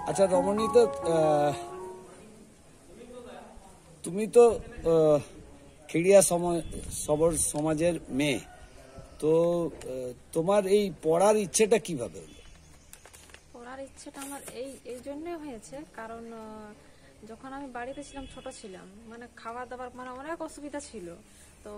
আচ্ছা রমণী, তো তুমি তো খেড়িয়া সবর সমাজের মেয়ে, তো তোমার এই পড়ার ইচ্ছেটা কিভাবে হলো? পড়ার ইচ্ছেটা আমার এই জন্যই হয়েছে, কারণ যখন আমি বাড়িতে ছিলাম, ছোট ছিলাম, মানে খাওয়া দাওয়ার মানে অনেক অসুবিধা ছিল। তো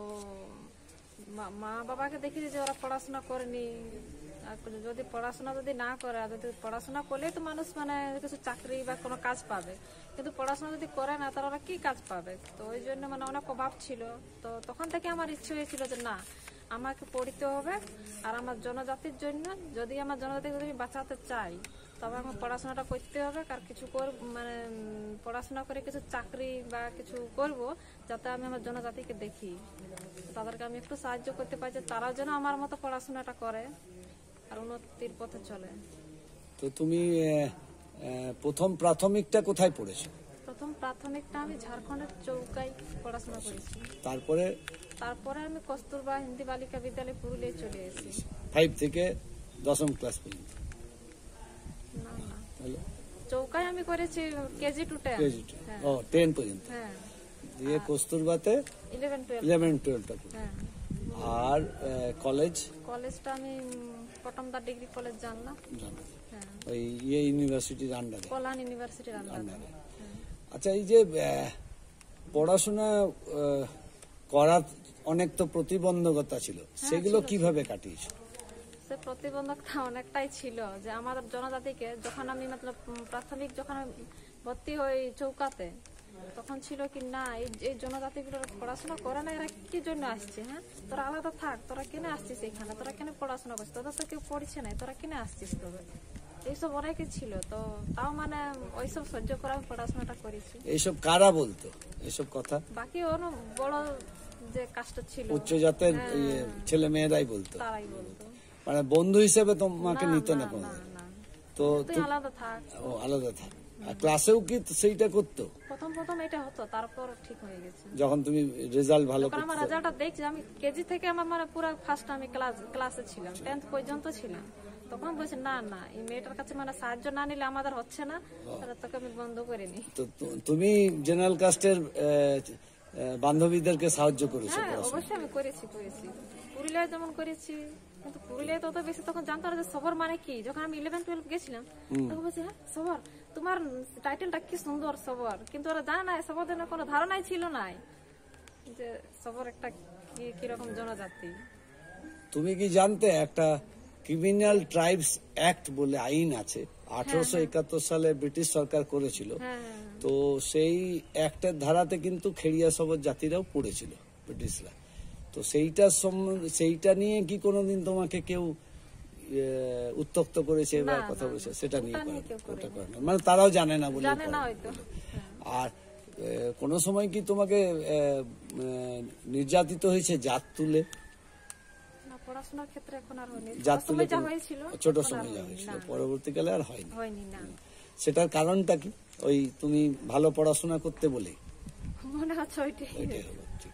মা বাবাকে দেখি যে ওরা পড়াশোনা করেনি, যদি পড়াশোনা যদি না করে, যদি পড়াশোনা করলে তো মানুষ মানে কিছু চাকরি বা কোনো কাজ পাবে, কিন্তু পড়াশোনা যদি করে না তারা ওরা কি কাজ পাবে? তো ওই জন্য মানে অনেক অভাব ছিল। তো তখন থেকে আমার ইচ্ছে হয়েছিল যে না, আমাকে পড়তে হবে, আর আমার জনজাতির জন্য, যদি আমার জনজাতিকে যদি বাঁচাতে চাই তবে আমার পড়াশোনাটা করতে হবে। আর কিছু মানে পড়াশোনা করে কিছু চাকরি বা কিছু করব, যাতে আমি আমার জনজাতিকে দেখি, তাদেরকে আমি একটু সাহায্য করতে পারি, যে তারাও যেন আমার মতো পড়াশোনাটা করে আর উন্নতির পথে চলে। তো তুমি প্রথম প্রাথমিকটা কোথায় পড়েছো? প্রথম প্রাথমিকটা আমি ঝাড়খণ্ডের চৌকায় পড়াশোনা করেছি। তারপরে আমি কস্তুরবা হিন্দি বালিকা বিদ্যালয় পুরুলিয়ায় চলে এসেছি। 5 থেকে 10ম ক্লাস পর্যন্ত? না, চৌকায় আমি করেছি কেজি টু 10। ও 10 পর্যন্ত। হ্যাঁ। দিয়ে কস্তুরবাতে 11-12টা। হ্যাঁ। আর কলেজটা আমি পটমদা ডিগ্রি কলেজ জানলাম। হ্যাঁ। ওই ইউনিভার্সিটির আন্ডারে, কল্যাণ ইউনিভার্সিটির আন্ডারে। আচ্ছা, এই যে পড়াশোনা করার অনেক তো প্রতিবন্ধকতা ছিল, সেগুলো কিভাবে কাটিয়েছো? সে প্রতিবন্ধকতা অনেকটাই ছিল, যে আমাদের জনজাতিকে যখন আমি মতলব প্রাথমিক যখন ভর্তি হই চৌকাতে, তখন ছিল কি না, এই জনজাতিগুলো পড়াশোনা করে না, এরা কি জন্য আসছে? হ্যাঁ, তোরা আলাদা থাক, তোরা কেন আসছিস এখানে, তোরা কেন পড়াশোনা করছিস, তোদের তো কেউ পড়ছে না, তোরা কেন আসছিস? তবে এইসব অনেকই ছিল। তো তাও মানে ওইসব সহ্য করে আমি পড়াশোনাটা করেছি। এইসব কারা বলতো এইসব কথা? বাকি অন্য বড় যে কাষ্ট ছিল, উচ্চ জাতের ছেলে মেয়েরাই বলতো? তারাই বলতো। মানে বন্ধু হিসেবে তোমাকে নিত না কোনো? তো আলাদা থাক। ও আলাদা থাক। আর ক্লাসেও কি সেইটা করতো? প্রথম এটা হতো, তারপর ঠিক হয়ে গেছে যখন তুমি রেজাল্ট ভালো করতে। আমার রেজাল্টটা দেখছি, আমি কেজি থেকে আমার মানে পুরো ফার্স্ট আমি ক্লাসে ছিলাম, 10th পর্যন্ত ছিলাম। তখন বলছে না এই মেয়েটার কাছে মানে সাহায্য না নিলে আমাদের হচ্ছে না, তাহলে তোকে আমি বন্ধ করে নি। তো তুমি জেনারেল কাস্টের বান্ধবীদেরকে সাহায্য করেছো? হ্যাঁ, অবশ্যই আমি করেছি। পুরুলিয়ায় যেমন করেছি, কিন্তু পুরুলিয়ায় তত বেশি তখন জানতো না যে সবর মানে কি। যখন আমি 11-12 গেছিলাম, তখন বলছি হ্যাঁ সবর, তোমার টাইটেলটা কি সুন্দর সবর, কিন্তু ওরা জানে না, সবরদের কোনো ধারণাই ছিল না যে সবর একটা কিরকম জনজাতি। তুমি কি জানতে একটা ক্রিমিনাল ট্রাইবস অ্যাক্ট বলে আইন আছে, 1871 সালে ব্রিটিশ সরকার করেছিল। তো সেই অ্যাক্টের ধারাতে কিন্তু খেড়িয়া সবর জাতিরাও পড়েছিল ব্রিটিশরা। তো সেইটা নিয়ে কি কোনোদিন তোমাকে কেউ উত্তক্ত করেছে বা কথা বলেছে? সেটা নিয়ে মানে তারাও জানে না বলে। আর কোন সময় কি তোমাকে নির্যাতিত হয়েছে জাত তুলে? পড়াশোনার ক্ষেত্রে এখন আর হয়নি, ছোট সময় যা হয়েছিল, পরবর্তীকালে আর হয়নি। সেটার কারণটা কি? ওই তুমি ভালো পড়াশোনা করতে বলে মনে হচ্ছে ওইটাই হলো। ঠিক।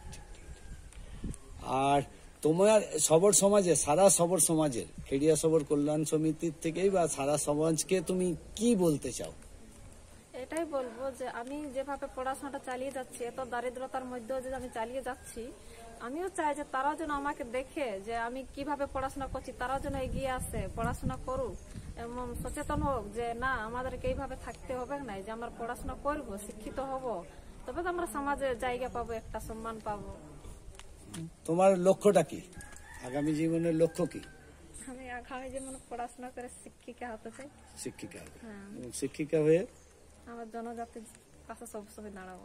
আর তোমার সবর সমাজে, সারা সবর সমাজের, খেড়িয়া সবর কল্যাণ সমিতির থেকেই বা সারা সমাজকে তুমি কি বলতে চাও? এটাই বলবো যে আমি যেভাবে পড়াশোনাটা চালিয়ে যাচ্ছি, এত দারিদ্রতার মধ্যেও যে আমি চালিয়ে যাচ্ছি, আমিও চাই যে তারাও যেন আমাকে দেখে যে আমি কিভাবে পড়াশোনা করছি, তারাও যেন এগিয়ে আসে, পড়াশোনা করুক এবং সচেতন হোক যে না, আমাদেরকে এইভাবে থাকতে হবে না, যে আমরা পড়াশোনা করব, শিক্ষিত হব, তবে তো আমরা সমাজে জায়গা পাবো, একটা সম্মান পাবো। তোমার লক্ষ্যটা কি? আগামী জীবনের লক্ষ্য কি? আমি আগামী জীবনে পড়াশোনা করে শিক্ষিকা হতে চাই। শিক্ষিকা হবে, এবং শিক্ষিকা হয়ে আমার জনজাতির পাশে সবসময় দাঁড়াবো।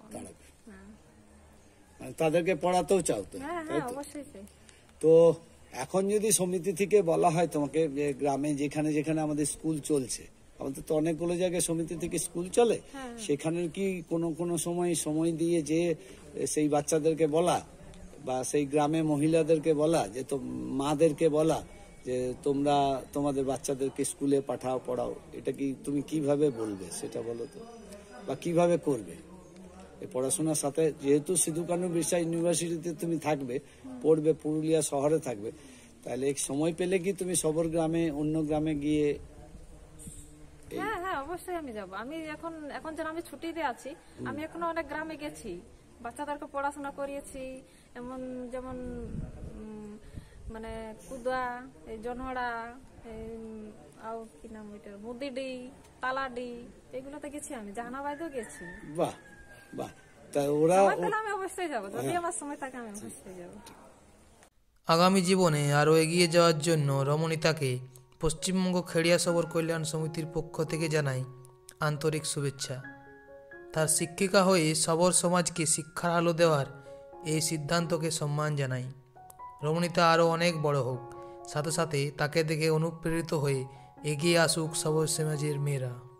মানে তাদেরকে পড়াতেও চাও তো? হ্যাঁ, অবশ্যই চাই। তো এখন যদি সমিতি থেকে বলা হয় তোমাকে যে গ্রামে যেখানে যেখানে আমাদের স্কুল চলছে, আমাদের তো অনেকগুলো জায়গায় সমিতি থেকে স্কুল চলে, সেখানে কি কোনো সময় দিয়ে যে সেই বাচ্চাদেরকে বলা বা সেই গ্রামে মহিলাদেরকে বলা, যে তো মাদেরকে বলা যে তোমরা তোমাদের বাচ্চাদেরকে স্কুলে পাঠাও, পড়াও, এটা কি তুমি কিভাবে বলবে সেটা বলো তো? বা কিভাবে করবে এই পড়াশোনার সাথে? যেহেতু সিধু কানু বিরসা ইউনিভার্সিটিতে তুমি থাকবে, পড়বে, পুরুলিয়া শহরে থাকবে, তাহলে সময় পেলে কি তুমি সবর গ্রামে, অন্য গ্রামে গিয়ে অবশ্যই আমি যাব। আমি এখন এখন যেন আমি ছুটিতে আছি, আমি এখনো অনেক গ্রামে গেছি, বাচ্চাদেরকে পড়াশোনা করিয়েছি। এমন যেমন মানে কুদা, এই জনহড়া, আর কি নাম ওইটার, মুদিডি, তালাডি, এগুলোতে গেছি আমি। জাহানাবাদেও গেছি। বাহ বাহ, তা ওরা সময় পেলে আমি অবশ্যই যাবো, যদি আমার সময় থাকে আমি অবশ্যই যাবো। আগামী জীবনে আরও এগিয়ে যাওয়ার জন্য রমণীতাকে পশ্চিমবঙ্গ খেড়িয়া সবর কল্যাণ সমিতির পক্ষ থেকে জানাই আন্তরিক শুভেচ্ছা। তার শিক্ষিকা হয়ে সবর সমাজকে শিক্ষার আলো দেওয়ার এই সিদ্ধান্তকে সম্মান জানাই। রমণীতা আরও অনেক বড় হোক, সাথে সাথে তাকে দেখে অনুপ্রেরিত হয়ে এগিয়ে আসুক সবর সমাজের মেয়েরা।